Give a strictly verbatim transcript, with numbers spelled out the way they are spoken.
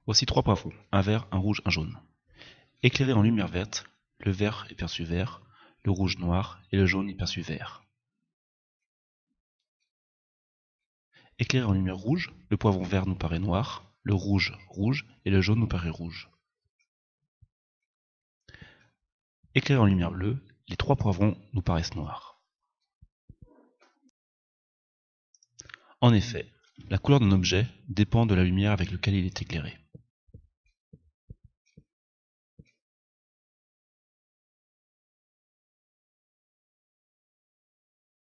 Voici trois poivrons, un vert, un rouge, un jaune. Éclairés en lumière verte, le vert est perçu vert, le rouge noir et le jaune est perçu vert. Éclairé en lumière rouge, le poivron vert nous paraît noir, le rouge rouge et le jaune nous paraît rouge. Éclairé en lumière bleue, les trois poivrons nous paraissent noirs. En effet, la couleur d'un objet dépend de la lumière avec laquelle il est éclairé.